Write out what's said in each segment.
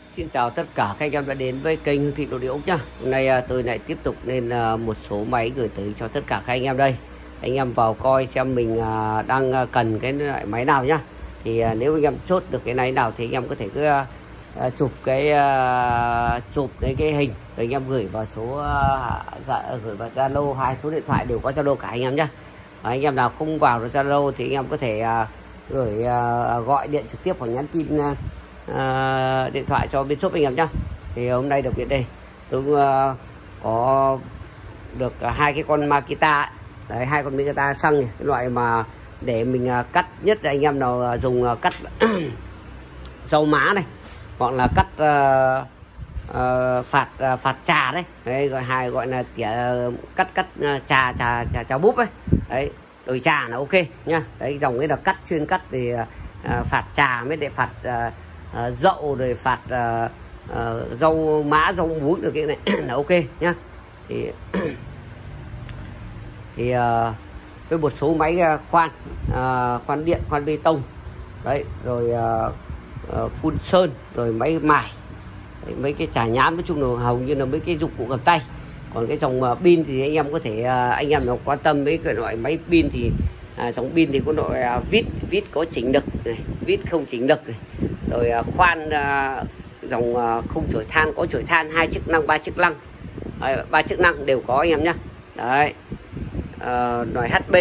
Xin chào tất cả các anh em đã đến với kênh Hương Thị Nội Địa Úc nhá. Hôm nay tôi lại tiếp tục lên một số máy gửi tới cho tất cả các anh em đây. Anh em vào coi xem mình đang cần cái loại máy nào nhá. Thì nếu anh em chốt được cái này nào thì anh em có thể cứ chụp cái hình rồi anh em gửi vào số gửi vào Zalo, hai số điện thoại đều có Zalo cả anh em nhá. Anh em nào không vào được Zalo thì anh em có thể gửi gọi điện trực tiếp hoặc nhắn tin điện thoại cho bên shop anh em nhá. Thì hôm nay được biết đây tôi có được hai cái con Makita ấy. Đấy, hai con Makita xăng này, cái loại mà để mình cắt, nhất là anh em nào dùng cắt rau má này hoặc là cắt phạt trà đấy, gọi là tỉa cắt trà búp ấy, đấy đồi trà là ok nhá. Đấy dòng ấy là cắt chuyên cắt thì phạt trà mới để phạt dậu rồi phạt rau má rau muống được cái này là ok nhá. Thì với một số máy khoan điện, khoan bê tông đấy, rồi phun sơn, rồi máy mài đấy, mấy cái chà nhám, nói chung là hầu như là mấy cái dụng cụ cầm tay. Còn cái dòng pin thì anh em có thể anh em nào quan tâm mấy cái loại máy pin thì dòng pin thì có loại vít có chỉnh lực này, vít không chỉnh lực này, rồi khoan dòng không chổi than có chổi than, 2 chức năng 3 chức năng, 3 chức năng đều có anh em nhá. Đấy loại HB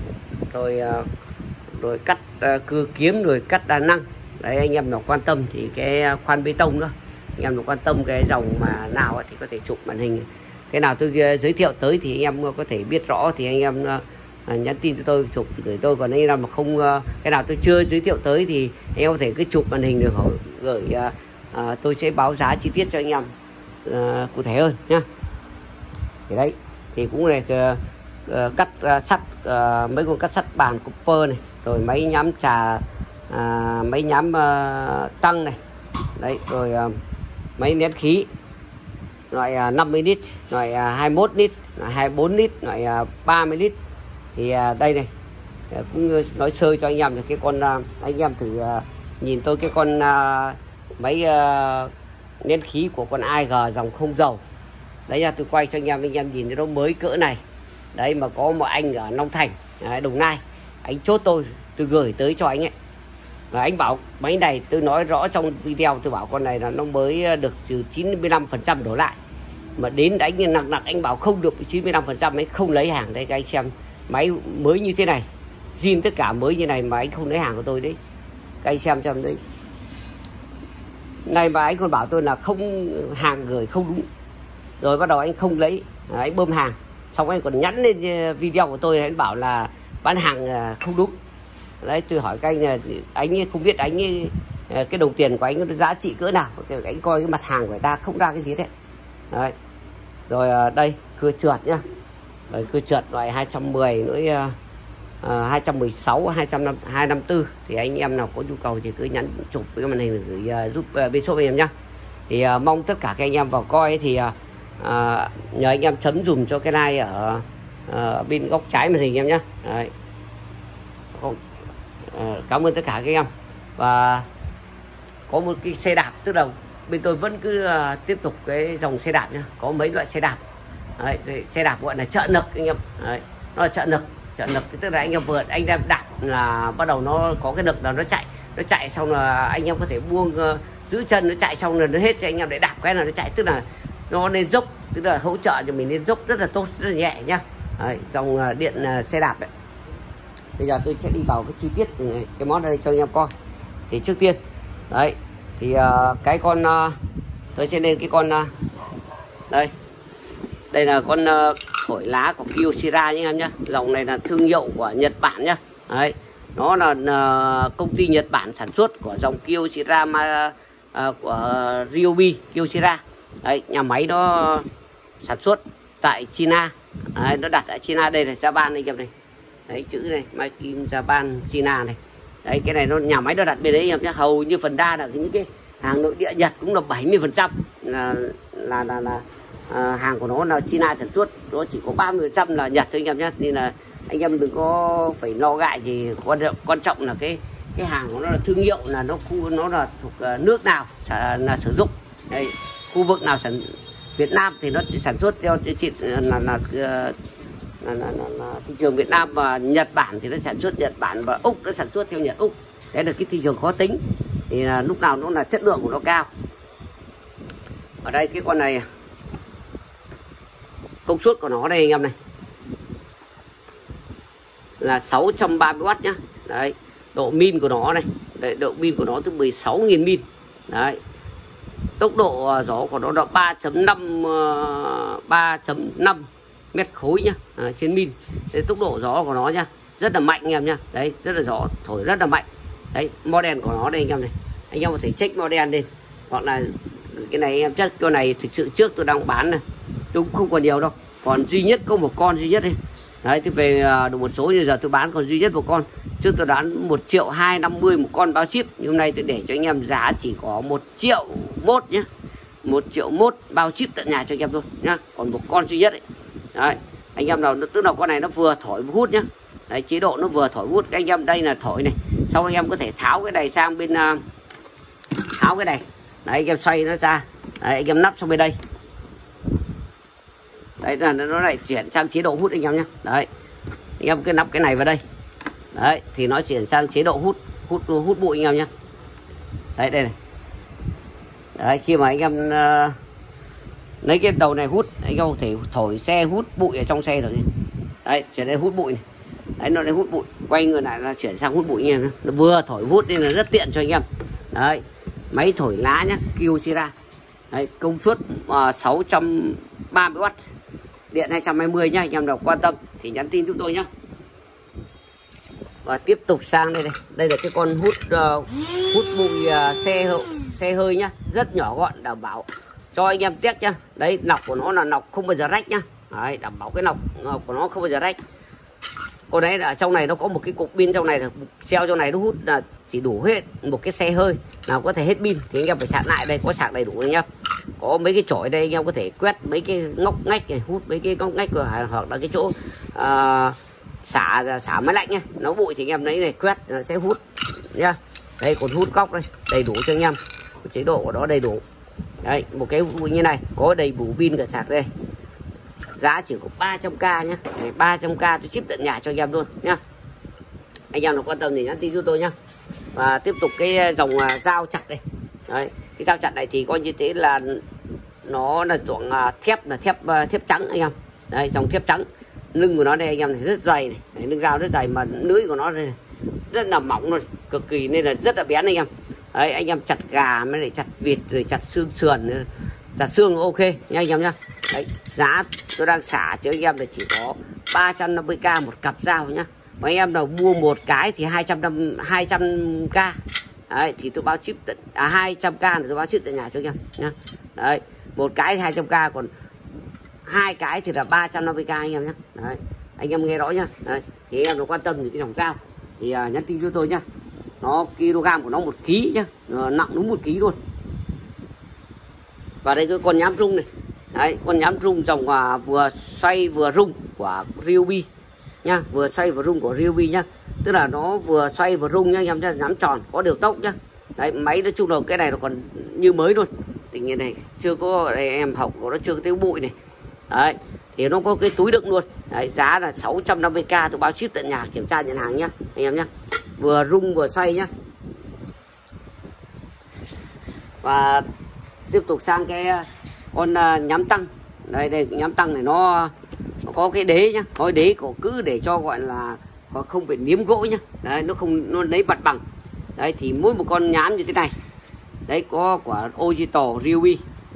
rồi cắt cưa kiếm, rồi cắt đa năng. Đấy anh em nào quan tâm thì cái khoan bê tông nữa, anh em nào quan tâm cái dòng mà nào thì có thể chụp màn hình. Cái nào tôi giới thiệu tới thì anh em có thể biết rõ thì anh em nhắn tin cho tôi chụp gửi tôi. Còn anh em mà không cái nào tôi chưa giới thiệu tới thì anh em có thể cứ chụp màn hình được gửi tôi sẽ báo giá chi tiết cho anh em cụ thể hơn nhá. Thì đấy thì cũng là cắt sắt, mấy con cắt sắt bàn copper này, rồi máy nhám trà, máy nhám tăng này, đấy rồi máy nén khí loại 50 lít, loại 21 lít, loại 24 lít, loại 30 lít. Thì đây này cũng nói sơ cho anh em được cái con, anh em thử nhìn tôi cái con máy nén khí của con AEG dòng không dầu. Đấy là tôi quay cho anh em nhìn nó mới cỡ này. Đấy mà có một anh ở Long Thành, Đồng Nai, anh chốt tôi gửi tới cho anh ấy. Và anh bảo máy này, tôi nói rõ trong video, tôi bảo con này là nó mới được trừ 95% đổ lại. Mà đến đánh nặng anh bảo không được 95% ấy, không lấy hàng. Đây các anh xem, máy mới như thế này, zin tất cả mới như này mà anh không lấy hàng của tôi đấy. Các anh xem trong đấy. Này mà anh còn bảo tôi là không hàng gửi không đúng. Rồi bắt đầu anh không lấy, anh bơm hàng. Xong anh còn nhắn lên video của tôi, anh bảo là bán hàng không đúng. Đấy tôi hỏi các anh là anh không biết anh cái đồng tiền của anh nó giá trị cỡ nào, anh coi cái mặt hàng của người ta không ra cái gì đấy. Đấy. Rồi đây cưa trượt nhá, rồi cưa trượt loại 210 nữa, 216, 254 thì anh em nào có nhu cầu thì cứ nhắn chụp cái màn hình gửi giúp bên shop anh em nhá. Thì mong tất cả các anh em vào coi thì nhờ anh em chấm dùm cho cái like ở bên góc trái màn hình em nhé. Đấy. Cảm ơn tất cả các em. Và có một cái xe đạp, tức là bên tôi vẫn cứ tiếp tục cái dòng xe đạp nhá. Có mấy loại xe đạp. Đấy, xe đạp gọi là trợ lực anh em. Đấy, nó là trợ lực tức là anh em vượt, anh em đạp là bắt đầu nó có cái lực là nó chạy xong là anh em có thể buông giữ chân, nó chạy xong rồi nó hết cho anh em để đạp cái là nó chạy, tức là nó lên dốc, tức là hỗ trợ cho mình lên dốc rất là tốt, rất là nhẹ nhá. Đấy, dòng điện xe đạp đấy. Bây giờ tôi sẽ đi vào cái chi tiết cái món này cho anh em coi. Thì trước tiên đấy thì cái con tôi sẽ lên cái con đây là con thổi lá của Kyocera nhé em nhé. Dòng này là thương hiệu của Nhật Bản nhá. Đấy, nó là công ty Nhật Bản sản xuất của dòng Kyocera của Ryobi Kyocera. Đấy, nhà máy nó sản xuất tại China. Đấy, nó đặt ở China. Đây là Japan anh em này. Đấy chữ này Made in Japan China này. Đấy cái này nó nhà máy nó đặt bên đấy em nhé. Hầu như phần đa là những cái hàng nội địa Nhật cũng là 70% là hàng của nó là China sản xuất, nó chỉ có 30% là Nhật thôi anh em nhé. Nên là anh em đừng có phải lo ngại gì, quan trọng là cái cái hàng của nó là thương hiệu, là nó là thuộc nước nào là sử dụng. Đây, khu vực nào Việt Nam thì nó chỉ sản xuất theo thị trường Việt Nam, và Nhật Bản thì nó sản xuất Nhật Bản, và Úc nó sản xuất theo Nhật Úc. Đấy là cái thị trường khó tính, thì là lúc nào nó là chất lượng của nó cao. Ở đây cái con này công suất của nó đây anh em này là 630W nhá. Đấy, độ min của nó này, đấy, độ min của nó từ 16.000 min. Đấy, tốc độ gió của nó là 3.5 mét khối nhá, trên min. Đấy, tốc độ gió của nó nhá rất là mạnh anh em nhá. Đấy, rất là gió thổi rất là mạnh. Đấy, model của nó đây anh em này, anh em có thể check model lên, hoặc là cái này anh em chắc con này thực sự trước tôi đang bán này, tôi cũng không còn nhiều đâu, còn duy nhất có một con duy nhất đây. Đấy, thì về được một số như giờ tôi bán còn duy nhất một con. Trước tôi bán 1.250.000 một con bao ship, nhưng hôm nay tôi để cho anh em giá chỉ có 1.1 triệu nhé, 1.1 triệu bao ship tận nhà cho anh em thôi nhá. Còn một con duy nhất đấy. Đấy, anh em nào tức là con này nó vừa thổi vừa hút nhá. Đấy, chế độ nó vừa thổi hút. Anh em đây là thổi này, xong anh em có thể tháo cái này sang bên, tháo cái này. Đấy, anh em xoay nó ra. Đấy, anh em nắp sang bên đây. Đấy là nó lại chuyển sang chế độ hút anh em nhé. Đấy, anh em cứ nắp cái này vào đây. Đấy, thì nó chuyển sang chế độ hút bụi anh em nhé. Đấy, đây này. Đấy, khi mà anh em lấy cái đầu này hút, anh em có thể thổi xe, hút bụi ở trong xe rồi. Đấy, chuyển đến hút bụi này. Đấy, nó lại hút bụi, quay người lại là chuyển sang hút bụi anh em nhé. Nó vừa thổi hút nên là rất tiện cho anh em. Đấy, máy thổi lá nhá, Kyocera. Đấy, công suất 630W, điện 220 nhá. Anh em nào quan tâm thì nhắn tin giúp tôi nhá. Và tiếp tục sang đây này, đây là cái con hút bụi xe hơi nhá, rất nhỏ gọn, đảm bảo cho anh em test nhá. Đấy, nọc của nó là nọc không bao giờ rách nhá. Đấy, đảm bảo cái nọc của nó không bao giờ rách. Còn đấy là trong này nó có một cái cục pin trong này, treo trong này nó hút là chỉ đủ hết một cái xe hơi nào có thể hết pin, thì anh em phải sạc lại. Đây có sạc đầy đủ anh em, có mấy cái chổi đây anh em có thể quét mấy cái ngóc ngách này, hút mấy cái ngóc ngách rồi, hoặc là cái chỗ xả máy lạnh nhá, nó bụi thì anh em lấy này quét nó sẽ hút nhá. Đây còn hút góc đây, đầy đủ cho anh em, chế độ của nó đầy đủ. Đấy, một cái bụi như này có đầy đủ pin cả sạc đây. Giá chỉ có 300k nhá. 300k tôi ship tận nhà cho anh em luôn nhá. Anh em nào quan tâm thì nhắn tin giúp tôi nhá. Và tiếp tục cái dòng dao chặt đây. Đấy, cái dao chặt này thì coi như thế là nó là dạng thép trắng anh em. Đây, dòng thép trắng. Lưng của nó đây anh em này rất dày này. Đấy, lưng dao rất dày, mà lưỡi của nó đây này, rất là mỏng luôn, cực kỳ nên là rất là bén anh em. Đấy, anh em chặt gà mới lại chặt vịt rồi chặt xương sườn, chặt xương ok nha anh em nhá. Đấy, giá tôi đang xả cho anh em là chỉ có 350k một cặp dao nhá. Mà anh em nào mua một cái thì 200k. Đấy, thì tôi báo ship tận 200k là tôi báo ship tận nhà cho anh em nhá. Đấy, một cái thì 200k, còn hai cái thì là 350k anh em nhé. Đấy, anh em nghe rõ nhá. Đấy, thì em nó quan tâm thì cái dòng dao thì nhắn tin cho tôi nhá. Nó kg của nó 1 kg nhá, nó nặng đúng 1 kg luôn. Và đây cái con nhám rung này. Đấy, con nhám rung dòng vừa xoay vừa rung của Ryobi nhá, vừa xoay vừa rung của Ryobi nhá. Tức là nó vừa xoay vừa rung nhá anh em nhá, nhắm tròn, có điều tốc nhá. Đấy, máy nói chung là cái này nó còn như mới luôn. Tình hình này chưa có đây, em học của nó chưa có cái bụi này. Đấy, thì nó có cái túi đựng luôn. Đấy, giá là 650k tôi báo ship tận nhà, kiểm tra nhận hàng nhá anh em nhá. Vừa rung vừa xoay nhá. Và tiếp tục sang cái con nhám tăng. Đây nhám tăng này nó có cái đế nhá, có đế cổ cứ để cho gọi là không phải niếm gỗ nhá. Đấy, nó lấy mặt bằng. Đấy, thì mỗi một con nhám như thế này. Đấy, có của Digital Ryobi.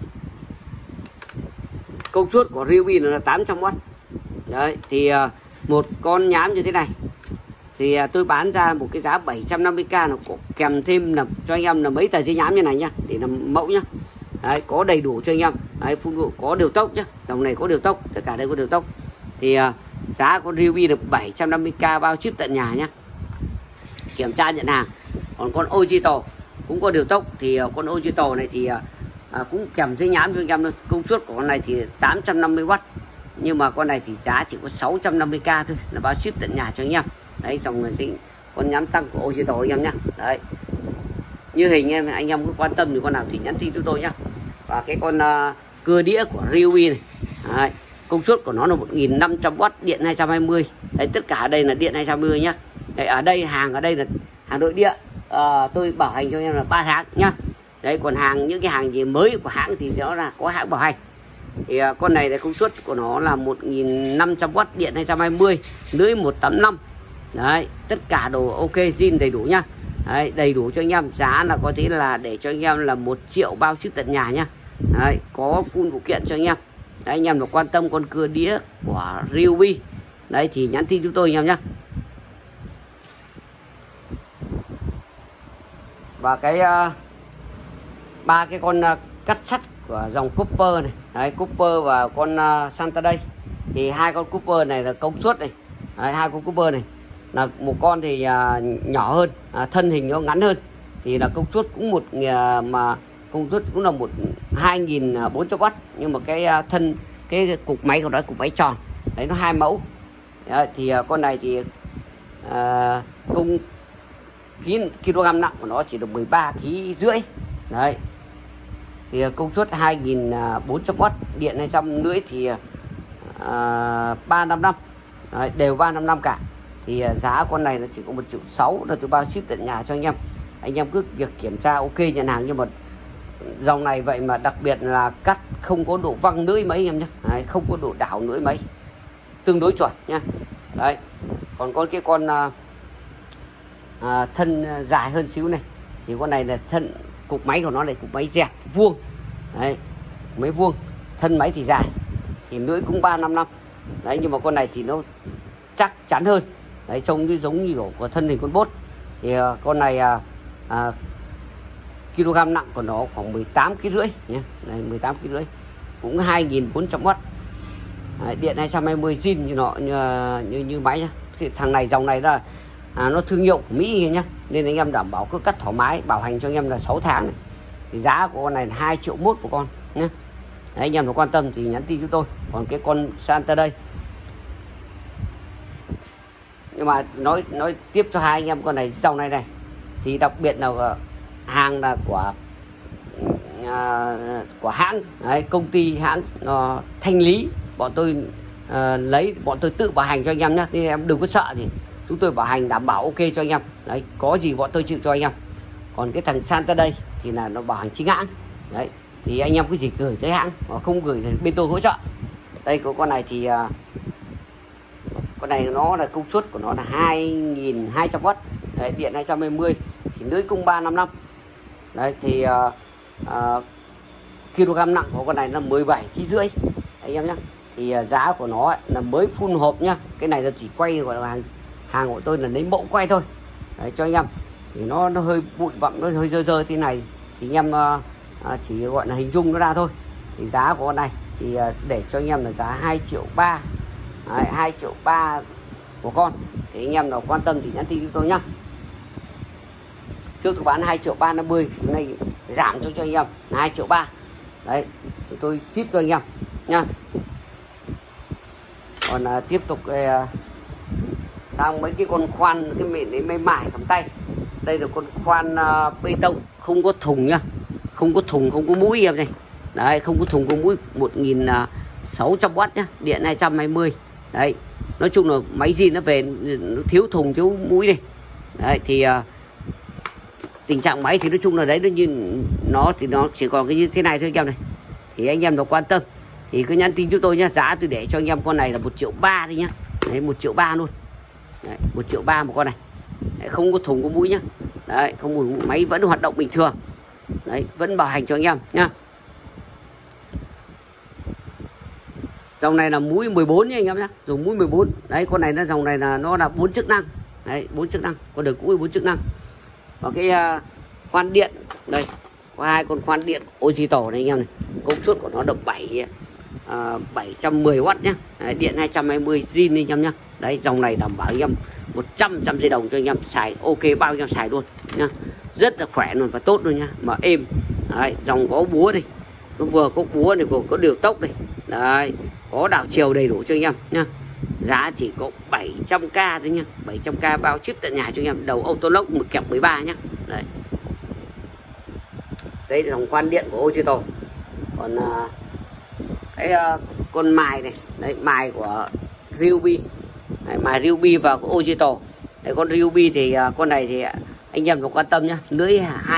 Công suất của Ryobi là 800W. Đấy, thì một con nhám như thế này thì tôi bán ra một cái giá 750k, nó kèm thêm là cho anh em là mấy tờ giấy nhám như này nhá, để làm mẫu nhá. Đấy, có đầy đủ cho anh em. Đấy, phun vụ có điều tốc nhá, dòng này có điều tốc, tất cả đây có điều tốc. Thì giá con Ryobi được 750k bao ship tận nhà nhá, kiểm tra nhận hàng. Còn con Digital cũng có điều tốc, thì con Digital này thì cũng kèm giấy nhám cho anh em luôn. Công suất của con này thì 850W, nhưng mà con này thì giá chỉ có 650k thôi, là bao ship tận nhà cho anh em. Đấy, dòng này con nhắm tăng của oxy tổ anh em nhá. Đấy, như hình anh em cứ quan tâm thì con nào thì nhắn tin chúng tôi nhá. Và cái con cưa đĩa của Ryobi này. Đấy, công suất của nó là 1500W, điện 220. Đấy, tất cả ở đây là điện 220 nhá. Đấy, ở đây hàng là hàng nội địa. Tôi bảo hành cho em là 3 tháng nhá. Đấy, còn những cái hàng gì mới của hãng thì đó là có hãng bảo hành. Thì con này là công suất của nó là 1500W, điện 220, lưỡi 185. Đấy, tất cả đồ ok, zin đầy đủ nhá. Đấy, đầy đủ cho anh em, giá là có thể là để cho anh em là 1 triệu bao ship tận nhà nhá. Đấy, có full phụ kiện cho anh em. Đấy, anh em được quan tâm con cưa đĩa của Ryobi. Đấy thì nhắn tin chúng tôi anh em nhá. Và cái 3 cái con cắt sắt của dòng Cooper này. Đấy, Cooper và con Santa đây. Thì 2 con Cooper này là công suất này. Đấy, 2 con Cooper này là một con thì nhỏ hơn, thân hình nó ngắn hơn, thì là công suất cũng mà công suất cũng là 2400W, nhưng mà cái cục máy của nó cục máy tròn đấy, nó 2 mẫu. Đấy, thì con này thì kg nặng của nó chỉ được 13,5 kg. Đấy, thì công suất 2400W, điện 200, lưỡi thì 355. Đấy, đều 355 cả. Thì giá con này là chỉ có 1.6 triệu, là tôi bao ship tận nhà cho anh em. Anh em cứ việc kiểm tra ok nhận hàng. Nhưng mà dòng này vậy mà đặc biệt là cắt không có độ văng lưỡi mấy anh em nhé. Đấy, không có độ đảo lưỡi mấy, tương đối chuẩn nhá. Đấy, còn có cái con thân dài hơn xíu này, thì con này là cục máy của nó là cục máy dẹt vuông. Đấy, máy vuông, thân máy thì dài, thì lưỡi cũng 355. Đấy, nhưng mà con này thì nó chắc chắn hơn. Đấy, trông như giống như của thân hình con bốt. Thì con này kg nặng của nó khoảng 18,5 kg nhé. Đây, 18,5 kg, cũng 2400W. Đấy, điện 220 zin như máy nhá. Thì thằng này, dòng này là nó thương hiệu của Mỹ nhá, nên anh em đảm bảo cứ cắt thoải mái, bảo hành cho anh em là 6 tháng này. Thì giá của con này là 2,1 triệu một con nhé. Đấy, anh em có quan tâm thì nhắn tin chúng tôi. Còn cái con Santa đây, nhưng mà nói tiếp cho hai anh em con này, dòng này thì đặc biệt là hàng là của hãng. Đấy, công ty hãng thanh lý, bọn tôi bọn tôi tự bảo hành cho anh em nhé. Nên em đừng có sợ, thì chúng tôi bảo hành đảm bảo ok cho anh em. Đấy, có gì bọn tôi chịu cho anh em. Còn cái thằng Santa đây thì là nó bảo hành chính hãng. Đấy, thì anh em cứ gì gửi tới hãng, mà không gửi thì bên tôi hỗ trợ. Đây, con này thì con này nó là công suất của nó là 2200W. Đấy, điện 220, thì lưỡi cung 355. Đấy, thì kg nặng của con này là 17,5 kg anh em nhé. Thì giá của nó là mới full hộp nhá. Cái này là chỉ quay, gọi là hàng của tôi là lấy mẫu quay thôi. Đấy, cho anh em. Thì nó hơi bụi bặm, nó hơi dơ thì này thì anh em chỉ gọi là hình dung nó ra thôi. Thì giá của con này thì để cho anh em là giá 2,3 triệu. Đấy, 2,3 triệu của con. Thì anh em nào quan tâm thì nhắn tin cho tôi nhá. Trước tôi bán 2,350 triệu, hôm nay giảm cho anh em là 2,3 triệu. Đấy, thì tôi ship cho anh em nha. Còn tiếp tục sang mấy cái con khoan, cái mền đấy máy mài cầm tay. Đây là con khoan bê tông, không có thùng nhá, không có thùng, không có mũi em này. Đấy, không có thùng, có mũi, 1600W nhá, điện 220. Đấy, nói chung là máy zin nó về nó thiếu thùng, thiếu mũi này. Đấy, thì tình trạng máy thì nói chung là đấy, nó chỉ còn cái như thế này thôi anh em này. Thì anh em nào quan tâm thì cứ nhắn tin chúng tôi nhá. Giá tôi để cho anh em con này là 1,3 triệu thôi nhá. Đấy, 1,3 triệu luôn. Đấy, 1,3 triệu một con này. Đấy, không có thùng có mũi nhá. Đấy, không có máy vẫn hoạt động bình thường. Đấy, vẫn bảo hành cho anh em nhá. Dòng này là mũi 14 nha anh em nhá, dùng mũi 14. Đấy, con này nó dòng này là nó là 4 chức năng. Đấy, 4 chức năng, con đời cũ là 4 chức năng. Và cái khoan điện đây, có 2 con khoan điện oxy tổ này anh em này. Công suất của nó được 710W nhá. Đấy, điện 220 zin anh em nhá. Đấy, dòng này đảm bảo anh em 100% dây đồng cho anh em xài ok, bao anh em xài luôn nhá. Rất là khỏe luôn và tốt luôn nhá, mà êm. Đấy, dòng có búa này, nó vừa có búa này, vừa có điều tốc này. Đấy, có đảo chiều đầy đủ cho anh em nhá. giá chỉ có 700k thôi nhá, 700k bao ship tận nhà cho anh em, đầu auto lock một kẹp 13 nhá. Đấy, đây là dòng khoan điện của Ogito. Còn cái con mài này, đấy mài của Ryobi, mài Ryobi và của Ogito. Đấy, con Ryobi thì con này thì anh em nó quan tâm nhá, lưới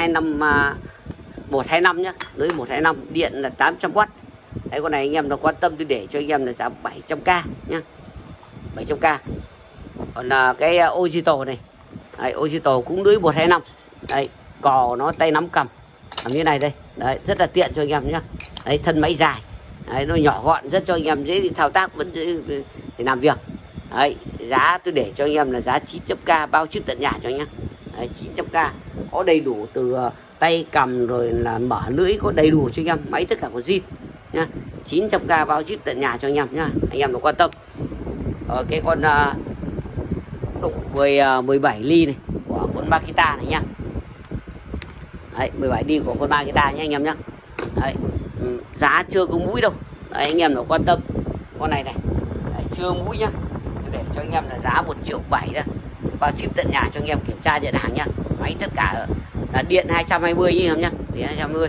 125 nhá, lưới 125, điện là 800W. Đấy, con này anh em nó quan tâm tôi để cho anh em là giá 700k nhá, 700k. Còn cái Ogito này, đấy, Ogito cũng lưới 125. Đấy, cò nó tay nắm cầm làm như này đây. Đấy, rất là tiện cho anh em nhá. Đấy, thân máy dài. Đấy, nó nhỏ gọn, rất cho anh em dễ thao tác, vẫn dễ để làm việc. Đấy, giá tôi để cho anh em là giá 900k bao ship tận nhà cho anh nhá. Đấy, 900k có đầy đủ từ tay cầm rồi là mở lưỡi, có đầy đủ cho anh em, máy tất cả có zin nhá. 900k bao ship tận nhà cho anh em nhá, anh em nó quan tâm. Cái con đục 17 ly này của con Makita này nhá. Đấy, 17 ly của con Makita nhá anh em nhá. Đấy, giá chưa có mũi đâu. Đấy, anh em nó quan tâm con này này. Đấy, chưa mũi nhá, để cho anh em là giá 1,7 triệu đó, bao ship tận nhà cho anh em kiểm tra nhận hàng nhá. Máy tất cả là điện 220 nhá anh em nhá, điện 220.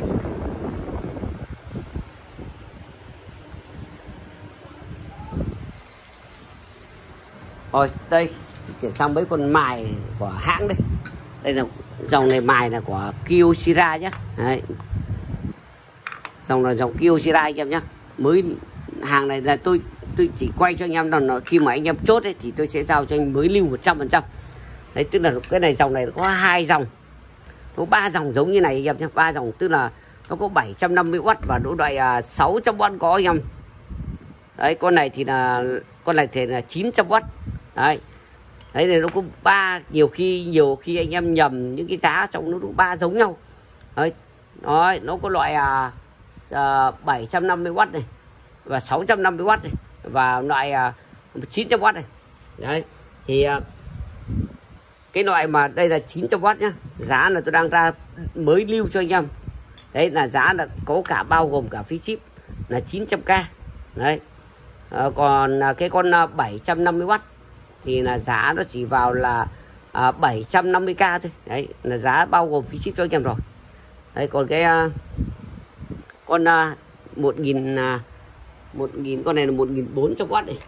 Rồi đây chuyển sang mấy con mài của hãng đây. Đây là dòng này mài là của Kyocera nhá. Đấy, dòng là dòng Kyocera anh em nhá. Mới hàng này là tôi chỉ quay cho anh em là khi mà anh em chốt ấy, thì tôi sẽ giao cho anh mới lưu 100%. Đấy, tức là cái này dòng này có 2 dòng, có 3 dòng giống như này anh em nhé, 3 dòng, tức là nó có 750W và độ loại 600W có anh em. Đấy, con này thì là 900W. Đấy, đấy này nó có 3, nhiều khi anh em nhầm những cái giá trong nó 3 giống nhau. Đấy, nó có loại 750W này và 650W này và loại 900W này. Đấy, thì cái loại mà đây là 900W nhá, giá là tôi đang ra mới lưu cho anh em. Đấy là giá là có cả bao gồm cả phí ship là 900k. Đấy, còn cái con 750W thì là giá nó chỉ vào là 750k thôi. Đấy là giá bao gồm phí ship cho anh em rồi. Đấy, còn cái con 1000 con này là 1400W này.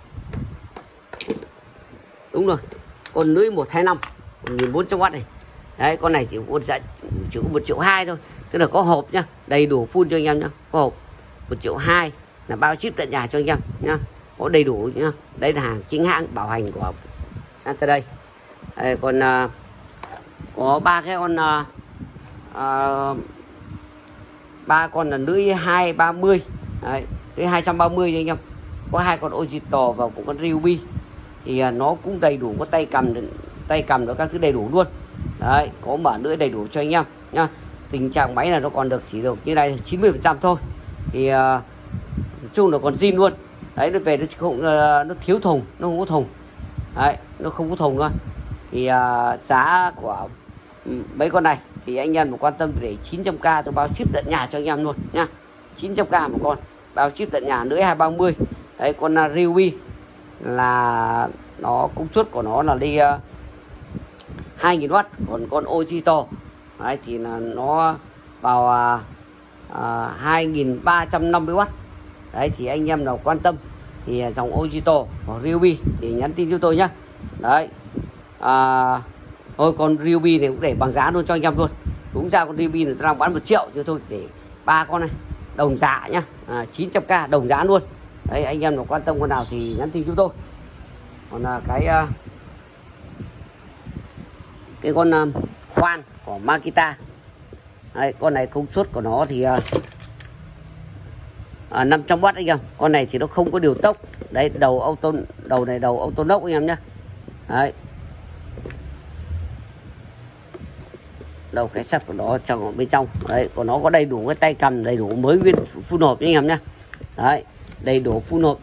Đúng rồi, con lưới 125 1400W này. Đấy, con này chỉ có 1,2 triệu thôi, tức là có hộp nhá, đầy đủ full cho anh em nhá, có hộp 1,2 triệu là bao ship tận nhà cho anh em nhá, có đầy đủ nhá. Đây là hàng chính hãng bảo hành của Santaday. Đây, còn có 3 cái con 3 con là lưới 230. Đấy, lưới 230 cho anh em. Có 2 con Ogito và một con Ryobi. Thì nó cũng đầy đủ, có tay cầm đó, các thứ đầy đủ luôn. Đấy, có mở lưỡi đầy đủ cho anh em nhá. Tình trạng máy là nó còn chỉ được như này 90% thôi. Thì nói chung là còn zin luôn. Đấy, nó về nó không, nó thiếu thùng, nó không có thùng. Đấy, nó không có thùng luôn. Thì giá của mấy con này thì anh em một quan tâm để 900k tôi bao ship tận nhà cho anh em luôn nha. 900k một con, bao ship tận nhà, lưỡi 230. Đấy, con Ryobi là nó công suất của nó là đi 2000W. Còn con Ogito đấy thì là nó vào 2350W. Đấy, thì anh em nào quan tâm thì dòng Ogito hoặc Ryobi thì nhắn tin cho tôi nhá. Đấy, thôi con Ryobi này cũng để bằng giá luôn cho anh em luôn. Đúng ra con Ryobi này đang bán 1 triệu chứ thôi, để 3 con này đồng giá nhá, 900k đồng giá luôn. Đấy, anh em nào quan tâm con nào thì nhắn tin chúng tôi. Còn là cái con khoan của Makita. Đấy, con này công suất của nó thì 500W anh em. Con này thì nó không có điều tốc. Đấy, đầu này đầu auto lock anh em nhé. Đấy, đầu cái sắt của nó trong bên trong. Đấy, của nó có đầy đủ cái tay cầm, đầy đủ mới nguyên full hộp anh em nhé. Đấy, đầy đủ full hộp.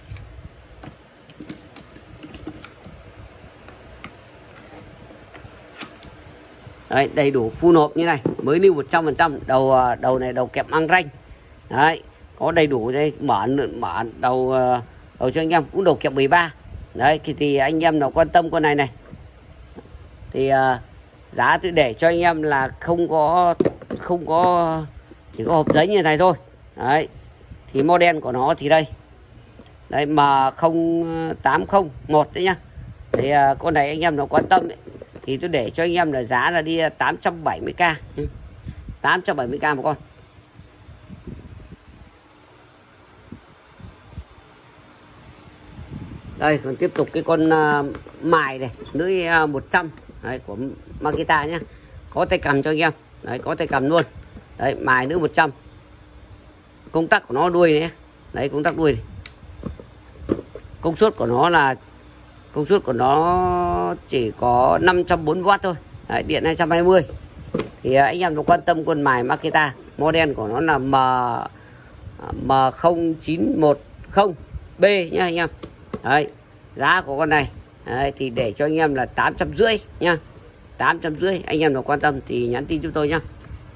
Đấy, đầy đủ full hộp như này, mới lưu 100%. Đầu này đầu kẹp mang ranh. Đấy, có đầy đủ đây, mở đầu cho anh em, cũng đầu kẹp 13. Đấy thì anh em nào quan tâm con này này thì giá tôi để cho anh em là không có chỉ có hộp giấy như này thôi. Đấy thì model của nó thì đây đấy M0801 đấy nhá. Thì con này anh em nào quan tâm đấy thì tôi để cho anh em là giá là đi 870k, 870k một con. Đây còn tiếp tục cái con mài này lưỡi 100 đấy, của Makita nhá, có tay cầm cho anh em. Đấy có tay cầm luôn. Đấy mài lưỡi 100, công tắc của nó đuôi này. Đấy công tắc đuôi này. Công suất của nó chỉ có 540W thôi. Đấy, điện 220. Thì anh em quan tâm con mài Makita, model của nó là M0910B nhá anh em. Đấy, giá của con này đấy, thì để cho anh em là 850 nha. 850, anh em nào quan tâm thì nhắn tin giúp tôi nhá.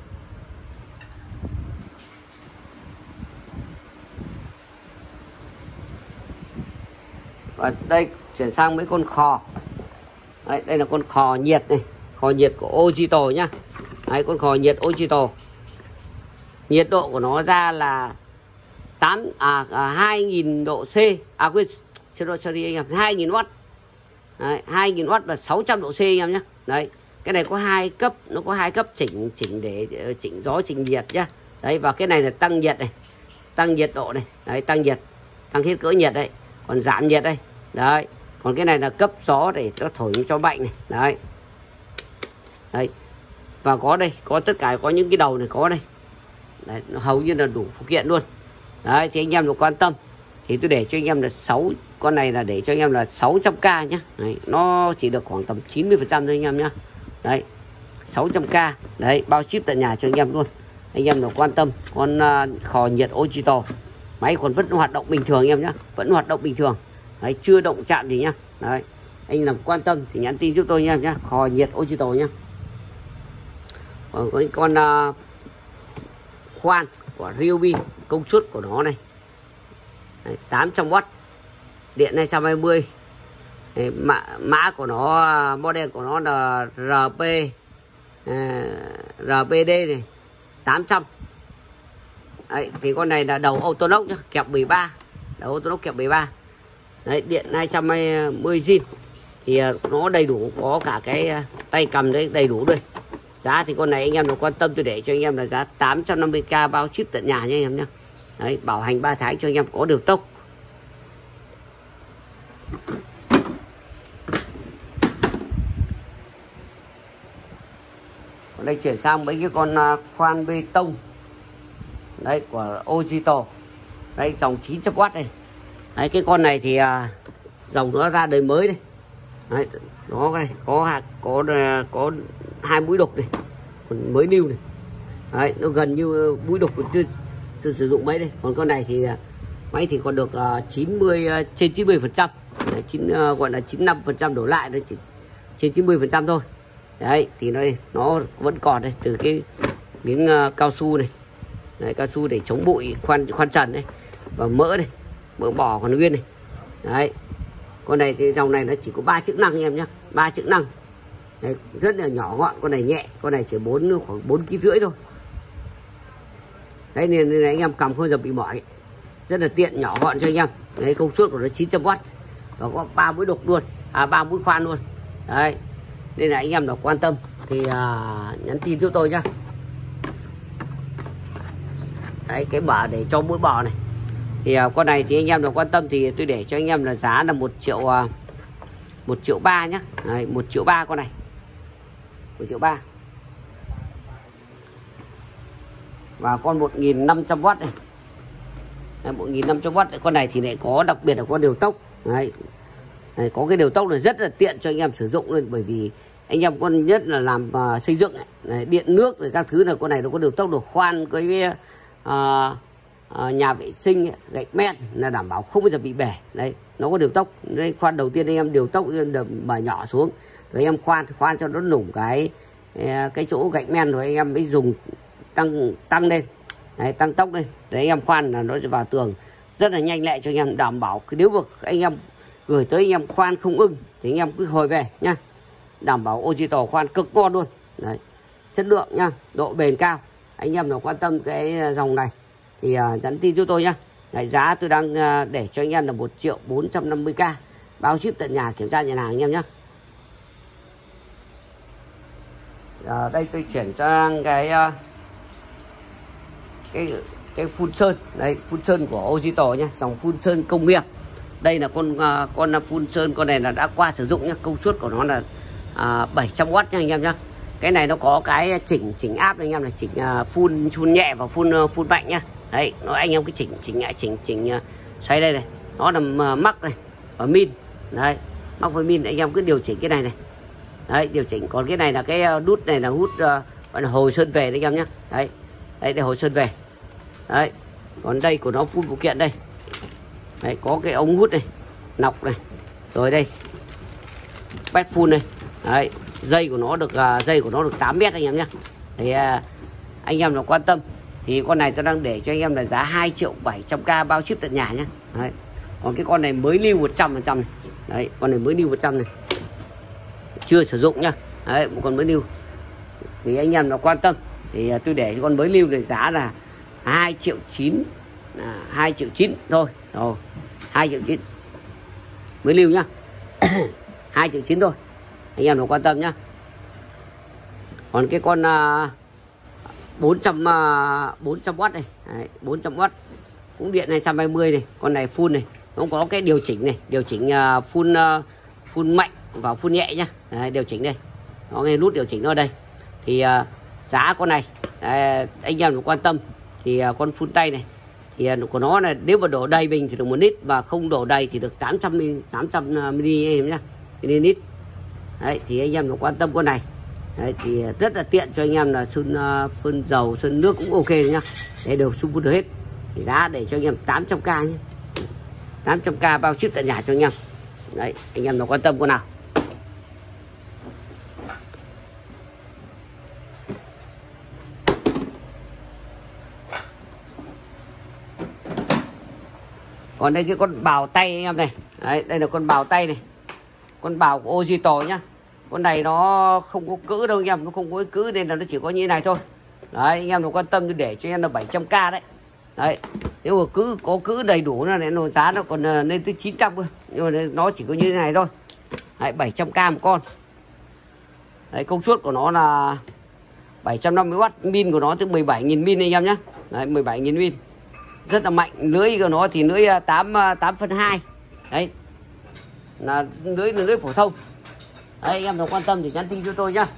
Và đây chuyển sang mấy con khò. Đấy, đây là con khò nhiệt này, khò nhiệt của Ojito nhá. Đấy, con khò nhiệt Ojito. Nhiệt độ của nó ra là 2000 độ C. Quên, sorry anh em, 2000W. Đấy, 2000W và 600 độ C anh em nhé. Đấy, cái này có 2 cấp, nó có 2 cấp chỉnh để chỉnh gió, chỉnh nhiệt nhá. Đấy, và cái này là tăng nhiệt này, tăng nhiệt độ này, đấy tăng nhiệt, tăng thiết cỡ nhiệt đấy, còn giảm nhiệt đây. Đấy, còn cái này là cấp gió để nó thổi cho mạnh này. Đấy. Đấy. Và có đây, có tất cả, có những cái đầu này có đây. Đấy, nó hầu như là đủ phụ kiện luôn. Đấy, thì anh em được quan tâm thì tôi để cho anh em là 6 con này là để cho anh em là 600k nhá. Đấy, nó chỉ được khoảng tầm 90% thôi anh em nhá. Đấy, 600k. Đấy, bao ship tận nhà cho anh em luôn. Anh em được quan tâm con khò nhiệt Ojito. Máy còn vẫn hoạt động bình thường anh em nhá, vẫn hoạt động bình thường. Đấy, chưa động chạm gì nhá. Đấy, anh làm quan tâm thì nhắn tin giúp tôi nha nhá, khò nhiệt Ojito nhá. Còn có con khoan của Ryobi, công suất của nó này. Đấy, 800W, điện 220. Đấy, mã của nó, model của nó là RPD này 800. Đấy, thì con này là đầu autolock nhá, kẹp 13, đầu autolock kẹp 13. Đấy, điện 220W. Thì nó đầy đủ, có cả cái tay cầm đấy, đầy đủ rồi. Giá thì con này anh em nào quan tâm tôi để cho anh em là giá 850k bao ship tận nhà nha anh em nhé. Đấy, bảo hành 3 tháng cho anh em, có điều tốc. Còn đây chuyển sang mấy cái con khoan bê tông. Đấy của Ojito. Đấy dòng 900W này. Đấy cái con này thì dòng nó ra đời mới đây. Đấy, nó này có 2 mũi đục này, còn mới lưu này. Đấy, nó gần như mũi đục còn chưa sử dụng mấy đây. Còn con này thì máy thì còn được 90 trên 90%. Đấy, gọi là 95% đổ lại, nó chỉ trên 90% thôi. Đấy thì nó vẫn còn đây, từ cái miếng cao su này. Đấy, cao su để chống bụi, khoan trần đấy, và mỡ này, mỡ bò còn nguyên này. Đấy, con này thì dòng này nó chỉ có 3 chức năng em nhé, 3 chức năng. Đấy, rất là nhỏ gọn, con này nhẹ, con này chỉ khoảng 4,5 kg thôi. Đấy nên anh em cầm không bao giờ bị mỏi, rất là tiện, nhỏ gọn cho anh em. Đấy, công suất của nó 900W và có 3 mũi đục luôn, 3 mũi khoan luôn. Đấy, nên là anh em nào quan tâm thì nhắn tin giúp tôi nhá. Đấy, cái bả để cho mũi bò này. Thì con này thì anh em nào quan tâm thì tôi để cho anh em là giá là 1 triệu 3 nhá. Đấy, 1 triệu 3 con này, 1 triệu 3. Và con 1500W này. Đấy, 1500W con này thì lại có, đặc biệt là có điều tốc. Đấy. Đấy, có cái điều tốc này rất là tiện cho anh em sử dụng luôn, bởi vì anh em con nhất là làm xây dựng này. Đấy, điện nước rồi các thứ là con này nó có điều tốc, được khoan cái nhà vệ sinh ấy, gạch men là đảm bảo không bao giờ bị bể. Đấy, nó có điều tốc. Đây, khoan đầu tiên anh em điều tốc mở nhỏ xuống, rồi anh em khoan cho nó nủng cái chỗ gạch men, rồi anh em mới dùng tăng lên. Đấy, tăng tốc lên. Đấy, anh em khoan là nó vào tường rất là nhanh lẹ cho anh em, đảm bảo nếu mà anh em gửi tới anh em khoan không ưng thì anh em cứ hồi về nhá. Đảm bảo Ojito khoan cực ngon luôn. Đấy, chất lượng nhá, độ bền cao. Anh em nào quan tâm cái dòng này thì nhắn tin cho tôi nhá. Đấy, giá tôi đang để cho anh em là 1.450.000, bao ship tận nhà, kiểm tra nhà hàng anh em nhé. Đây tôi chuyển sang cái phun sơn. Đây, phun sơn của Ojito nhé, dòng phun sơn công nghiệp. Đây là con phun sơn, con này là đã qua sử dụng nhé, công suất của nó là 700W nha anh em nhé. Cái này nó có cái chỉnh áp anh em, là chỉnh phun nhẹ và phun mạnh nhá. Đấy, nó anh em cái chỉnh xoay đây này, nó là mắc này và min. Đấy, mắc với min anh em cứ điều chỉnh cái này này. Đấy, điều chỉnh. Còn cái này là cái nút này là nút gọi là hồi sơn về đấy anh em nhé. Đấy, đây để hồi sơn về. Đấy, còn đây của nó phun phụ kiện đây. Đấy, có cái ống hút này, nọc này, rồi đây bét phun này. Đấy, dây của nó được 8 mét anh em nhé. Thì anh em nào quan tâm thì con này tôi đang để cho anh em là giá 2.700.000, bao ship tận nhà nhé. Đấy, còn cái con này mới lưu 100% này. Đấy, con này mới lưu 100 này, chưa sử dụng nhá. Đấy, một con mới lưu thì anh em nào quan tâm thì tôi để con mới lưu này giá là 2.900.000, 2.900.000 thôi. Rồi, 2.900.000 mới lưu nhá. 2.900.000 thôi, anh em nào quan tâm nhá. Còn cái con 400W này. Đấy, 400W cũng điện 220 này, con này full này, nó có cái điều chỉnh này, điều chỉnh full mạnh và full nhẹ nhá. Đấy, điều chỉnh đây, có cái nút điều chỉnh ở đây. Thì giá con này anh em quan tâm thì con phun tay này thì của nó là nếu mà đổ đầy bình thì được 1 lít, và không đổ đầy thì được 800 ml nhá, ml. Đấy, thì anh em nó quan tâm con này. Đấy, thì rất là tiện cho anh em là phun dầu, sơn nước cũng ok nhá. Đấy, đều phun được hết. Thì giá để cho anh em 800.000 nhé, 800.000 bao ship tận nhà cho anh em. Đấy, anh em nó quan tâm con nào. Còn đây cái con bào tay anh em này. Đấy, đây là con bào tay này, con bào của Ojito nhá. Con này nó không có cữ đâu anh em, nó không có cữ nên là nó chỉ có như thế này thôi. Đấy, anh em nào quan tâm thì để cho em là 700.000 đấy. Đấy, nếu mà có cữ đầy đủ nó giá nó còn lên tới 900 cơ, nhưng mà nó chỉ có như thế này thôi. Đấy, 700.000 một con. Đấy, công suất của nó là 750W, min của nó tới 17.000 min anh em nhé. Đấy, 17.000 min, rất là mạnh. Lưới của nó thì lưới 8/2. Đấy, là lưới phổ thông. Đấy, anh em nào quan tâm thì nhắn tin cho tôi nhá.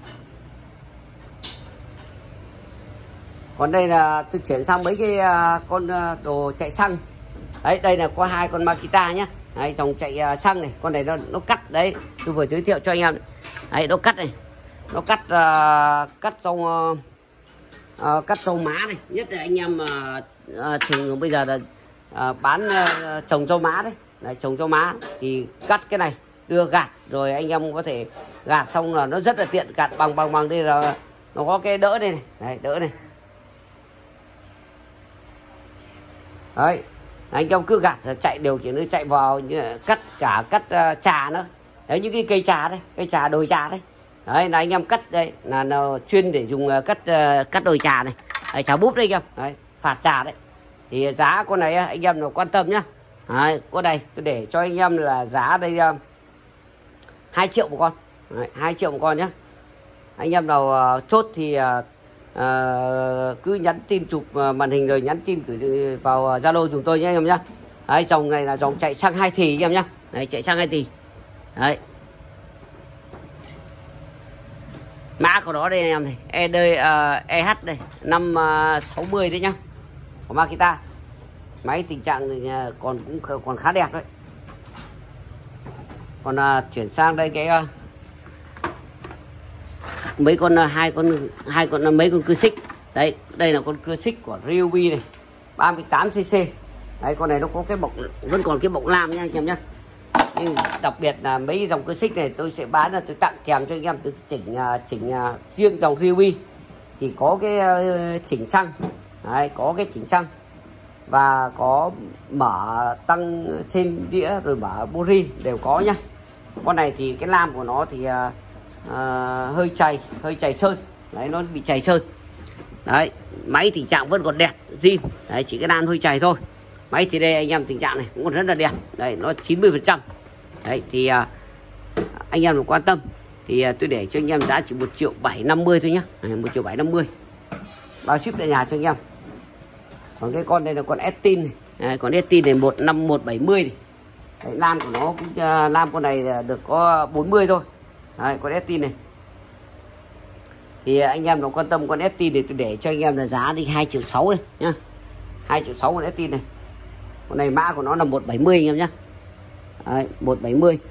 Còn đây là tôi chuyển sang mấy cái con đồ chạy xăng. Đấy, đây là có 2 con Makita nhá. Đấy, dòng chạy xăng này, con này nó cắt đấy, tôi vừa giới thiệu cho anh em. Đấy, nó cắt này, nó cắt rau má này, nhất là anh em thường bây giờ là bán trồng rau má đấy. Đấy, trồng rau má thì cắt cái này đưa gạt, rồi anh em có thể gạt xong là nó rất là tiện, gạt bằng đây là nó có cái đỡ đây này. Đấy, đỡ này. Đấy, anh em cứ gạt chạy đều chỉ nó chạy vào, cắt trà nữa. Đấy, những cái cây trà đấy, cây trà đồi trà đấy. Đấy, là anh em cắt đây là nó chuyên để dùng cắt đồi trà này. Đấy, trà búp đây anh em. Đấy, phạt trà đấy. Thì giá con này anh em nào quan tâm nhá. Đấy, con này tôi để cho anh em là giá đây 2 triệu một con. Đấy, 2 triệu một con nhé. Anh em nào chốt thì cứ nhắn tin chụp màn hình rồi nhắn tin gửi vào Zalo chúng tôi nhé anh em nhé. Đấy, dòng này là dòng chạy xăng 2 thì anh em nhé. Đấy, chạy xăng 2 thì. Đấy, mã của nó đây anh em này, EH đây 560 đấy nhá, của Makita. Máy tình trạng thì còn khá đẹp đấy. Còn chuyển sang đây cái mấy con mấy con cưa xích. Đấy, đây là con cưa xích của Ryobi này, 38cc. Đấy, con này nó có cái bọc, vẫn còn cái bọc lam nha anh em nhé. Nhưng đặc biệt là mấy dòng cưa xích này tôi sẽ bán là tôi tặng kèm cho anh em, tôi chỉnh riêng dòng Ryobi thì có cái chỉnh xăng. Đấy, có cái chỉnh xăng và có mở tăng sen đĩa rồi mở bori đều có nhá. Con này thì cái lam của nó thì hơi chảy sơn đấy, nó bị chảy sơn đấy. Máy tình trạng vẫn còn đẹp zin đấy, chỉ cái nan hơi chảy thôi. Máy thì đây anh em tình trạng này cũng còn rất là đẹp đấy, nó 90% đấy. Thì anh em quan tâm thì tôi để cho anh em giá chỉ 1.750.000 thôi nhá, 1.750.000 bao ship tại nhà cho anh em. Còn cái con đây là con Estin này, con Estin này 15170 này. Đấy, lam của nó cũng lam con này được có 40 thôi đấy, con Estin này. Thì anh em nó quan tâm con Estin thì tôi để cho anh em là giá đi 2.6 triệu đây nhá, 2.6 triệu con Estin này. Con này mã của nó là 170 anh em nhá, đấy, 170.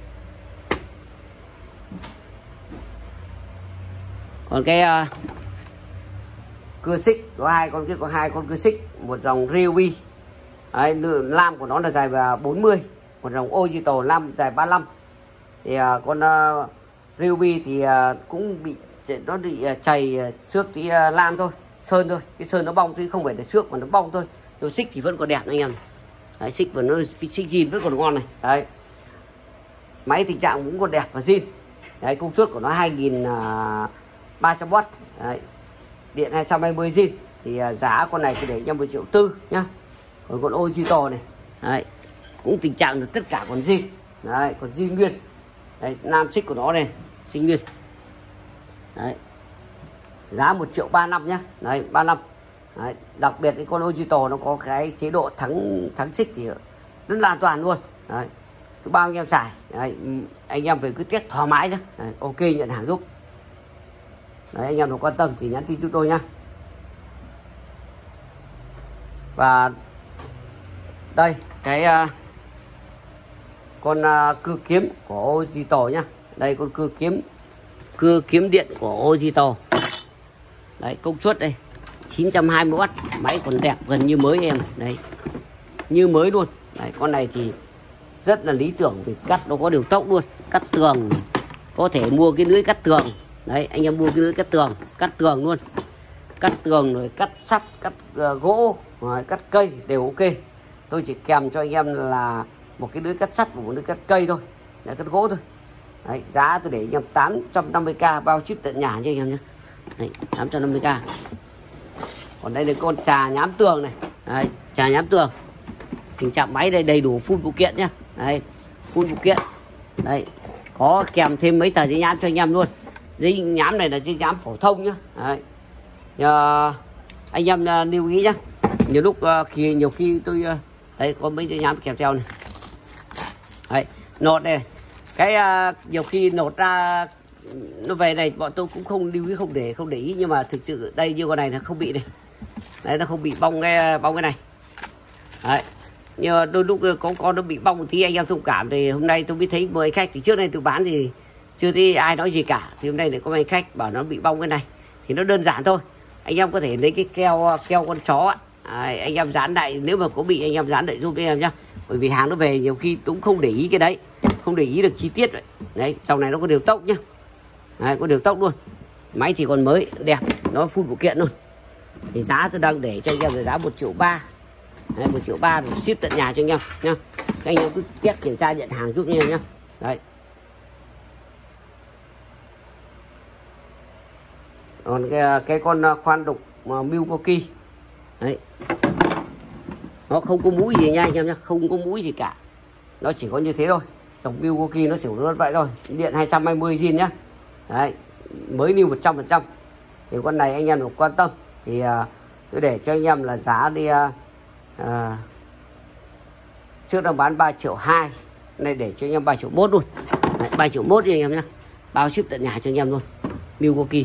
Còn cái cưa xích có hai con kia, có hai con cưa xích, một dòng Ryobi đấy, lam của nó là dài 40, một dòng Ojito lam dài 35. Thì con Ryobi thì cũng bị nó bị chày xước tí lam thôi, sơn thôi, cái sơn nó bong chứ không phải là xước mà nó bong thôi. Đồ xích thì vẫn còn đẹp anh em đấy, xích vẫn nó xích zin vẫn còn ngon này đấy. Máy tình trạng cũng còn đẹp và zin đấy, công suất của nó 2.300W đấy, điện 220 zin. Thì giá con này thì để cho 1.4 triệu nhá. Còn con Ojito này đấy, cũng tình trạng là tất cả còn zin đấy, còn zin nguyên đấy, nam xích của nó này zin nguyên đấy, giá 1.35 triệu nhá đấy, 35 đấy. Đặc biệt cái con Ojito nó có cái chế độ thắng xích thì rất là an toàn luôn đấy, cứ bao anh em xài đấy, anh em về cứ test thoải mái nhá đấy, ok nhận hàng giúp đấy. Anh em nào quan tâm thì nhắn tin chúng tôi nhá. Và đây cái con cưa kiếm của Ojito nhá, đây con cưa kiếm điện của Ojito đấy, công suất đây 920W, máy còn đẹp gần như mới em đấy, như mới luôn đấy. Con này thì rất là lý tưởng vì cắt nó có điều tốc luôn, cắt tường có thể mua cái lưới cắt tường đấy, anh em mua cái lưới cắt tường luôn, cắt tường rồi cắt sắt, cắt gỗ rồi cắt cây đều ok. Tôi chỉ kèm cho anh em là một cái lưới cắt sắt và một lưới cắt cây thôi, để cắt gỗ thôi đấy. Giá tôi để anh em 850k bao ship tận nhà cho anh em nhé đấy, 850k. Còn đây là con trà nhám tường này đấy, trà nhám tường tình trạng máy đây đầy đủ full phụ kiện nhá đấy, full phụ kiện đấy, có kèm thêm mấy tờ giấy nhám cho anh em luôn. Giấy nhám này là giấy nhám phổ thông nhá đấy. Anh em lưu ý nhá, nhiều khi tôi đấy có mấy giấy nhám kèm theo này đấy, nốt đây cái nhiều khi nốt ra nó về này bọn tôi cũng không lưu ý, không để ý, nhưng mà thực sự đây như con này là không bị này đấy, nó không bị bong cái này đấy. Nhưng mà đôi lúc có con nó bị bong một tí anh em thông cảm. Thì hôm nay tôi mới thấy mời khách, thì trước đây tôi bán thì chưa thấy ai nói gì cả, thì hôm nay để có mấy khách bảo nó bị bong cái này thì nó đơn giản thôi. Anh em có thể lấy cái keo con chó anh em dán lại, nếu mà có bị anh em dán lại giúp em nhá, bởi vì hàng nó về nhiều khi cũng không để ý cái đấy, không để ý được chi tiết vậy đấy. Trong này nó có điều tốc nhá đấy, có điều tốc luôn, máy thì còn mới đẹp, nó full phụ kiện luôn. Thì giá tôi đang để cho anh em là giá 1.3 triệu đấy, 1.3 triệu rồi ship tận nhà cho anh em nhá. Các anh em cứ test kiểm tra nhận hàng giúp anh em nhá đấy. Còn cái con khoan đục Milwaukee đấy, nó không có mũi gì nha anh em nhá, không có mũi gì cả, nó chỉ có như thế thôi. Dòng Milwaukee nó chỉ có vậy thôi, điện 220 zin nhá đấy, mới new 100%. Thì con này anh em được quan tâm thì tôi để cho anh em là giá đi trước đang bán 3.2 triệu, này để cho anh em 3.1 triệu luôn đấy, 3.1 triệu cho anh em nhá, bao ship tận nhà cho anh em luôn, Milwaukee.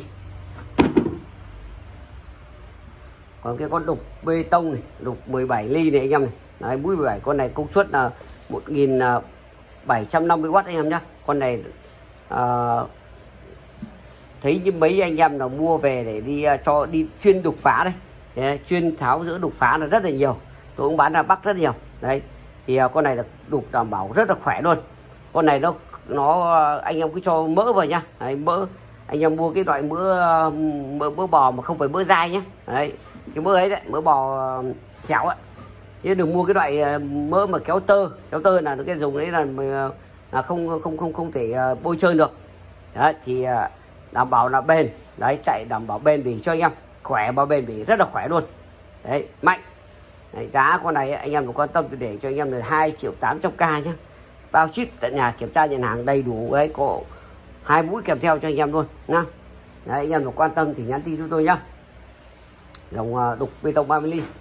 Còn cái con đục bê tông này, đục 17 ly này anh em này đấy, mũi 17, con này công suất là 1.750W anh em nhá. Con này thấy như mấy anh em nào mua về để đi cho đi chuyên đục phá đây đấy, chuyên tháo rỡ đục phá là rất là nhiều, tôi cũng bán ra Bắc rất nhiều đấy. Thì con này là đục đảm bảo rất là khỏe luôn. Con này nó anh em cứ cho mỡ vào nhá đấy, mỡ anh em mua cái loại mỡ bò mà không phải mỡ dai nhé đấy, cái mỡ ấy đấy, mỡ bò xéo ấy chứ đừng mua cái loại mỡ mà kéo tơ là cái dùng đấy là không thể bôi trơn được. Đấy thì đảm bảo là bền, đấy chạy đảm bảo bền bỉ cho anh em, khỏe và bền bỉ, rất là khỏe luôn. Đấy mạnh. Đấy, giá con này anh em quan tâm để cho anh em là 2.800.000 nhé, bao ship tận nhà, kiểm tra nhận hàng đầy đủ, đấy có 2 mũi kèm theo cho anh em luôn nhá. Đấy, anh em quan tâm thì nhắn tin cho tôi nhá. Dòng đục bê tông 30 ly.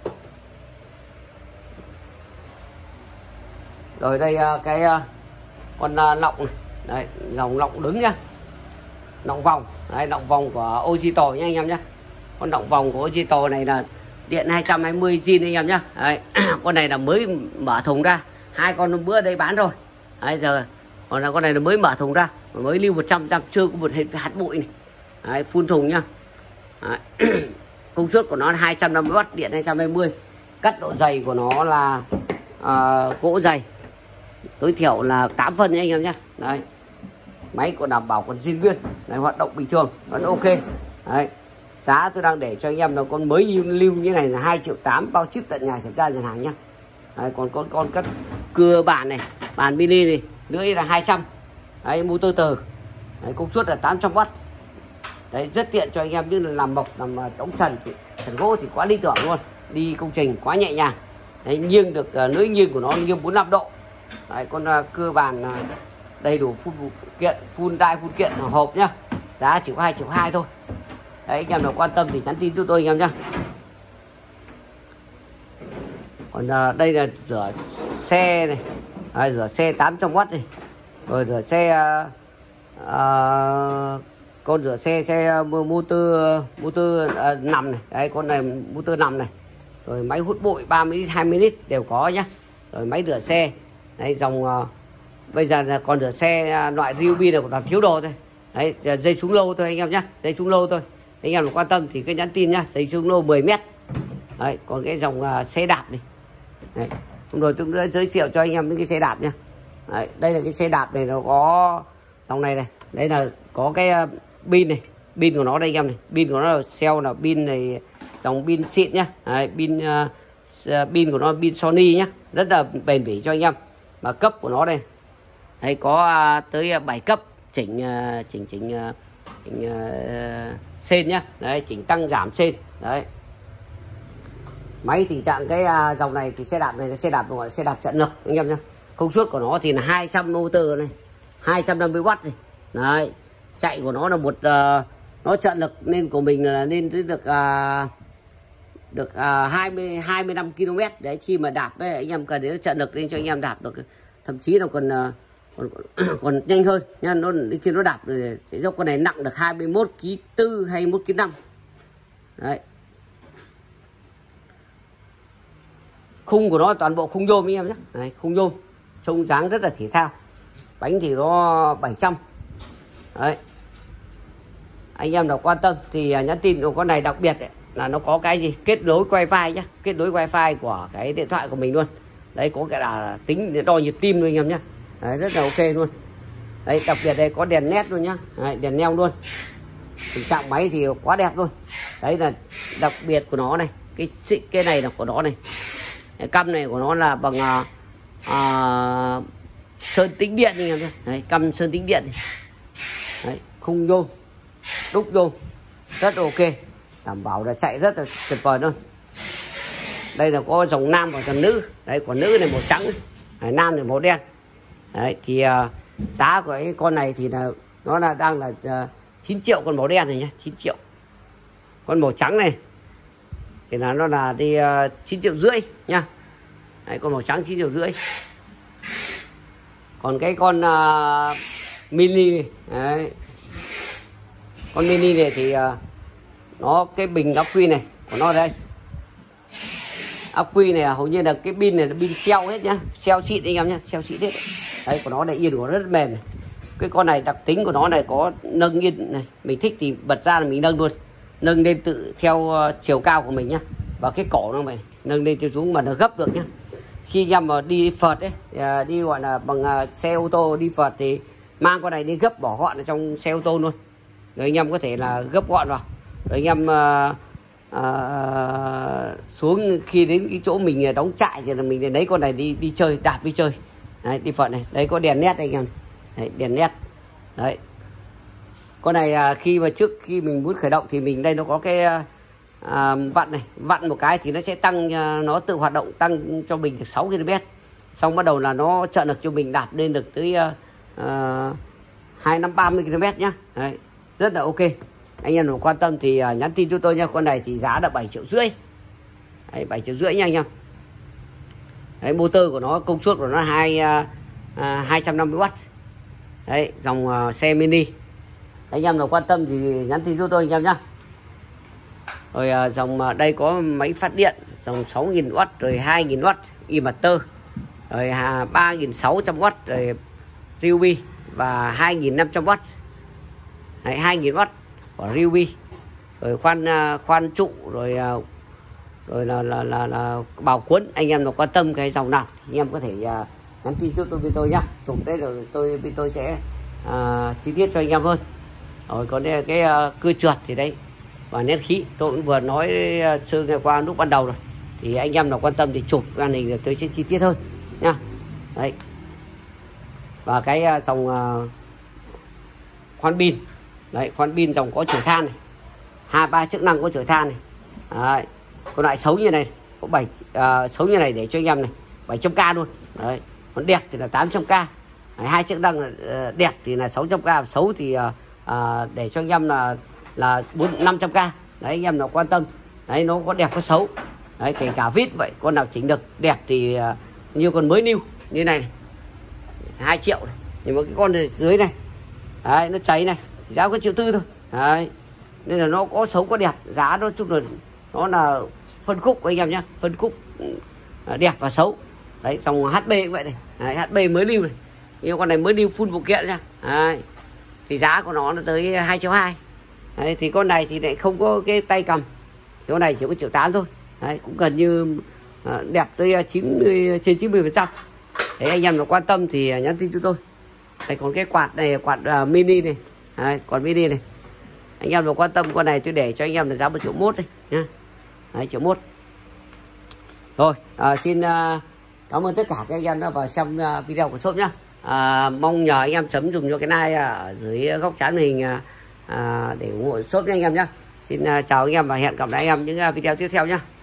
Rồi đây cái con lọng này. Đấy, dòng lọng đứng nhá, lọng vòng. Đấy, lọng vòng của Ogito nhá anh em nhá. Con lọng vòng của Ogito này là điện 220 zin anh em nhá. Đấy, con này là mới mở thùng ra, 2 con bữa đây bán rồi. Đấy, giờ còn là con này là mới mở thùng ra, mới lưu 100%, chưa có một hạt bụi này. Đấy, phun thùng nhá. Đấy. Công suất của nó là 250W, điện 220. Cắt độ dày của nó là gỗ dày, tối thiểu là 8 phân nhé anh em nhé. Đấy, máy còn đảm bảo còn zin nguyên, đấy, hoạt động bình thường vẫn ok. Đấy, giá tôi đang để cho anh em là con mới lưu như này là 2.800.000, bao ship tận nhà, kiểm tra nhận hàng nhá. Đấy, còn con cắt cưa bàn này, bàn mini này, lưỡi là 200. Đấy, motor từ, đấy, công suất là 800W. Đấy, rất tiện cho anh em, như là làm mộc, làm đóng trần gỗ thì quá lý tưởng luôn, đi công trình quá nhẹ nhàng. Đấy, nghiêng được lưỡi nghiêng của nó nghiêng 45 độ. Đấy, con cưa bàn đầy đủ phun kiện, phun đai, phun kiện hộp nhá, giá chỉ có 2.200.000 thôi. Đấy, anh em nào quan tâm thì nhắn tin cho tôi anh em nhá. Còn đây là rửa xe này. Đấy, rửa xe 800W này, rồi rửa xe con rửa xe motor nằm này. Đấy, con này motor nằm này, rồi máy hút bụi 30 lít 20 lít đều có nhá. Rồi máy rửa xe. Đấy, dòng bây giờ là còn rửa xe loại Ryobi này còn thiếu đồ thôi. Đấy, dây xuống lâu thôi anh em nhá, dây xuống lâu thôi. Anh em quan tâm thì cứ nhắn tin nhá, dây xuống lâu 10 mét. Đấy, còn cái dòng xe đạp này. Đấy, rồi tôi đã giới thiệu cho anh em những cái xe đạp nhá. Đấy, đây là cái xe đạp này, nó có dòng này này, đây là có cái pin này, pin của nó đây anh em này, pin của nó là cell, là pin này dòng pin xịn nhá. Đấy, pin của nó pin Sony nhá, rất là bền bỉ cho anh em. Và cấp của nó đây, đấy có tới 7 cấp chỉnh sên nhá. Đấy, chỉnh tăng giảm sên. Đấy, máy tình trạng cái dòng này thì xe đạp này là xe đạp gọi là xe đạp trợ lực anh em nhá. Công suất của nó thì là 200 motor này, 250W này. Đấy, chạy của nó là nó trợ lực nên của mình là nên được 25 km. Đấy, khi mà đạp ấy, anh em cần đến trợ lực nên cho anh em đạp được, thậm chí là còn nhanh hơn nha. Nó khi nó đạp rồi dốc con này nặng được 21,4 kg hay 21,5 kg. Đấy, khung của nó toàn bộ khung nhôm anh em nhé. Đấy, khung nhôm trông dáng rất là thể thao. Bánh thì nó 700. Đấy, anh em nào quan tâm thì nhắn tin. Con này đặc biệt ấy, là nó có cái gì kết nối wifi nhá, kết nối wifi của cái điện thoại của mình luôn. Đấy, có cái là tính để đo nhịp tim luôn anh em nhé. Đấy, rất là ok luôn. Đấy, đặc biệt đây có đèn nét luôn nhá. Đấy, đèn neo luôn. Tình trạng máy thì quá đẹp luôn. Đấy là đặc biệt của nó này, cái này là của nó này. Cái căm này của nó là bằng sơn tĩnh điện anh em nhé. Đấy, căm sơn tĩnh điện này. Đấy, khung nhôm, đúc nhôm, rất ok, đảm bảo là chạy rất là tuyệt vời luôn. Đây là có dòng nam và dòng nữ. Đấy, còn nữ này màu trắng, này, nam này màu đen. Đấy thì giá của cái con này thì là nó là đang là 9 triệu, con màu đen này nhá, 9 triệu. Con màu trắng này thì là nó là đi 9,5 triệu nha. Đấy, con màu trắng 9,5 triệu. Còn cái con mini này, đấy, con mini này thì nó cái bình ắc quy này của nó đây, ắc quy này hầu như là cái pin này là pin cell hết nhá, cell xịn anh em nhá, cell xịn hết. Đấy, của nó này yên của nó rất mềm này. Cái con này đặc tính của nó này có nâng yên này, mình thích thì bật ra là mình nâng luôn, nâng lên tự theo chiều cao của mình nhá. Và cái cổ nó này nâng lên tiêu xuống mà nó gấp được nhá. Khi anh em mà đi phượt ấy, đi gọi là bằng xe ô tô đi phượt thì mang con này đi gấp bỏ gọn ở trong xe ô tô luôn. Rồi anh em có thể là gấp gọn vào. Rồi anh em xuống khi đến cái chỗ mình đóng trại thì là mình lấy con này đi chơi, đạp đi chơi. Đấy, đi phận này, đấy có đèn nét anh em. Đấy, đèn nét. Đấy. Con này khi mà trước khi mình muốn khởi động thì mình đây nó có cái vặn này, vặn một cái thì nó sẽ tăng, nó tự hoạt động tăng cho mình được 6 km. Xong bắt đầu là nó trợ lực cho mình đạp lên được tới 25-30 km nhá. Đấy, rất là ok. Anh em nào quan tâm thì nhắn tin cho tôi nha. Con này thì giá là 7,5 triệu. Đấy, 7,5 triệu nha anh em. Đấy, motor của nó công suất của nó 250W. Đấy, dòng xe mini. Anh em nào quan tâm thì nhắn tin cho tôi anh em nhá. Rồi dòng đây có máy phát điện dòng 6.000W rồi 2.000W inverter, rồi 3.600W rồi Ryobi và 2.500W. Đấy, 2.000W của Ryobi. Rồi khoan trụ rồi là bào cuốn. Anh em nào quan tâm cái dòng nào thì anh em có thể nhắn tin cho tôi bên tôi nhá. Chụp đây rồi bên tôi sẽ chi tiết cho anh em hơn. Rồi còn đây cái cưa trượt thì đấy và nét khí tôi cũng vừa nói sơ ngày qua lúc ban đầu rồi, thì anh em nào quan tâm thì chụp màn hình tôi sẽ chi tiết hơn nha. Đấy, và cái dòng khoan pin. Đấy, khoan pin dòng có chổi than này, 2-3 chức năng có chổi than này. Đấy, con loại xấu như này có 7 xấu như này để cho anh em này 700k luôn. Đấy, còn đẹp thì là 800k. Đấy, 2 chức năng đẹp thì là 600k, xấu thì để cho anh em là 500k. Đấy, anh em nào quan tâm. Đấy, nó có đẹp có xấu. Đấy, kể cả vít vậy, con nào chỉnh được đẹp thì như con mới new như này 2 triệu này. Nhưng mà cái con này dưới này đấy, nó cháy này giá có 1,4 triệu thôi. Đấy, nên là nó có xấu có đẹp, giá nó chung là nó là phân khúc anh em nhé, phân khúc đẹp và xấu. Đấy, dòng HB cũng vậy này. Đấy, HB mới lưu này, nhưng con này mới lưu full phụ kiện nha. Đấy, thì giá của nó tới 2,2 triệu. Đấy, thì con này thì lại không có cái tay cầm, cái con này chỉ có 1,8 triệu thôi. Đấy, cũng gần như đẹp tới 90% Đấy, anh em nào quan tâm thì nhắn tin cho tôi. Đây còn cái quạt này, quạt mini này. Đấy, quạt mini này. Anh em nào quan tâm con này tôi để cho anh em là giá 1,1 triệu đấy nhá. Đấy, 1,1 triệu. Rồi, xin cảm ơn tất cả các anh em đã vào xem video của shop nhá. Mong nhờ anh em chấm dùng cho cái like ở dưới góc trái màn hình để ủng hộ shop nha anh em nhá. Xin chào anh em và hẹn gặp lại anh em những video tiếp theo nhá.